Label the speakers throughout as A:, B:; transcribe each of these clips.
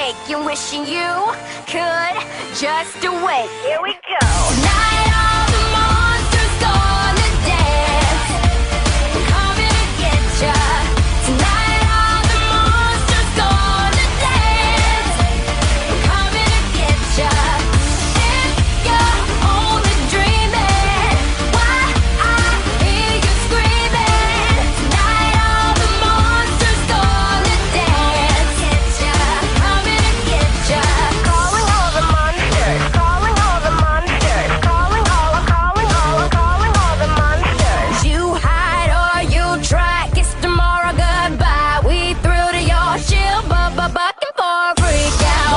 A: shaking, wishing you could just awake. Here we go. Tonight all the monsters gonna dance. I'm coming to get ya. Tonight all the monsters gonna dance. I'm coming to get ya. If you're only dreaming, why I hear you screaming. Tonight all the monsters gonna dance. Get ya. Coming to get ya. Calling all the monsters. Calling all the monsters. Calling all the monsters. You hide or you try. Kiss tomorrow goodbye. We threw to your shield, bucking for a freak out.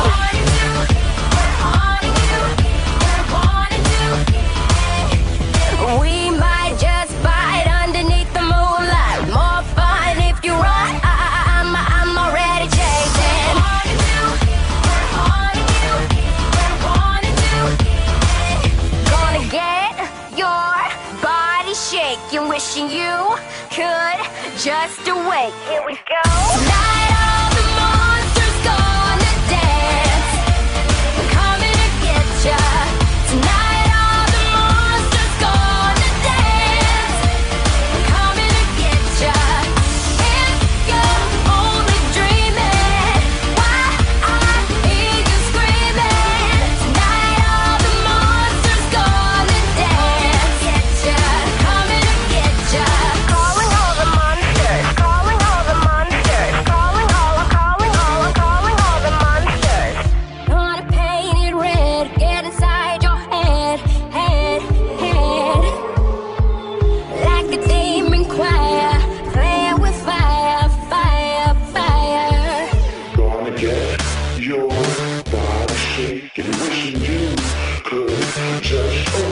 A: We might just bite underneath the moonlight. More fun if you run. I'm already chasing. Gonna get your body shaking, wishing you could just awake. Here we go. Tonight all the monsters gonna dance. I'm coming to get ya. Tonight all the monsters gonna dance. I'm coming to get ya. If you're only dreaming, why I hear you screaming. Tonight all the monsters gonna dance. Get ya. Coming to get ya. Calling all the monsters. Calling all the monsters. Calling all the monsters. Gonna paint it red. Get inside your head. Like a demon choir. Playing with fire.
B: Gonna get your body shaking, wishing you could just